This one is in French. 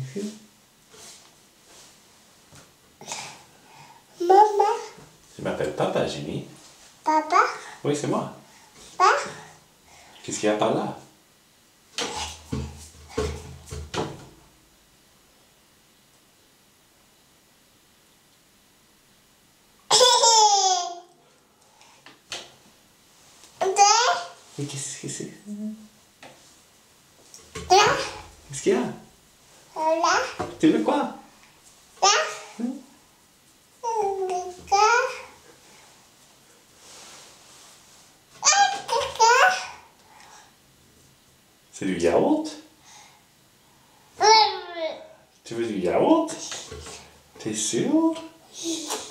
Maman. Je m'appelle Papa, Jimmy. Papa. Oui, c'est moi. Papa. Qu'est-ce qu'il y a par là? Et qu'est-ce que c'est? Là. Qu'est-ce qu'il y a? Là. Tu veux quoi? Là. Hmm? C'est du yaourt? Tu veux du yaourt? T'es sûr?